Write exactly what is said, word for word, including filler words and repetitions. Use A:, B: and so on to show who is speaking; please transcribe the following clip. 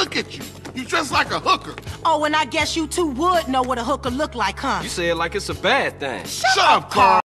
A: look at you. You dress like a hooker.
B: Oh, and I guess you two would know what a hooker look like, huh?
C: You say it like it's a bad thing.
A: Shut, Shut up, Carl.